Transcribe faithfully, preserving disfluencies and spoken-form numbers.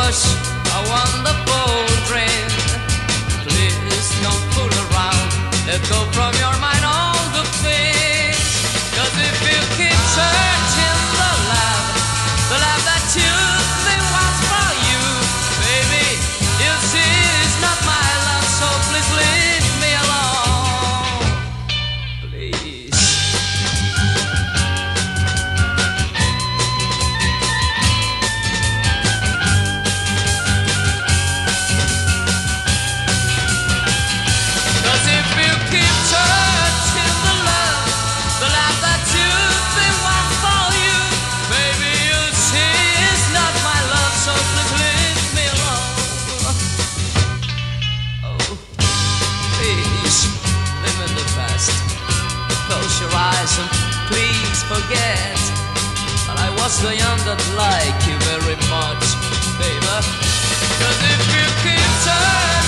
was a wonderful dream. Please don't fool around. Let go from your mind all the things. 'Cause if you keep searching the love, the love that you think was for you, baby, you see it's not my love, so please leave me alone. Please. Close your eyes and please forget that I was the young that like you very much, baby. 'Cause if you keep turning